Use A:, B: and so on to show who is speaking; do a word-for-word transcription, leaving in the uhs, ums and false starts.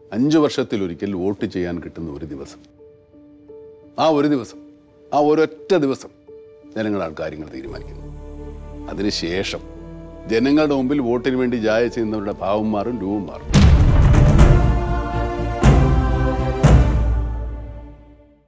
A: അഞ്ചു വർഷത്തിലൊരിക്കൽ വോട്ട് ചെയ്യാൻ കിട്ടുന്ന ഒരു ദിവസം. ആ ഒരു ദിവസം, ആ ഒരൊറ്റ ദിവസം ജനങ്ങളാണ് കാര്യങ്ങൾ തീരുമാനിക്കുന്നത്. അതിനുശേഷം ജനങ്ങളുടെ മുമ്പിൽ വോട്ടിന് വേണ്ടി ജായ ചെയ്യുന്നവരുടെ ഭാവം മാറും, രൂപം മാറും.